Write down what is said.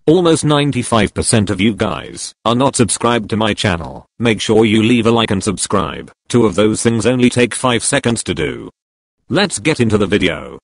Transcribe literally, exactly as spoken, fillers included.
Almost ninety-five percent of you guys are not subscribed to my channel. Make sure you leave a like and subscribe. Two of those things only take five seconds to do. Let's get into the video.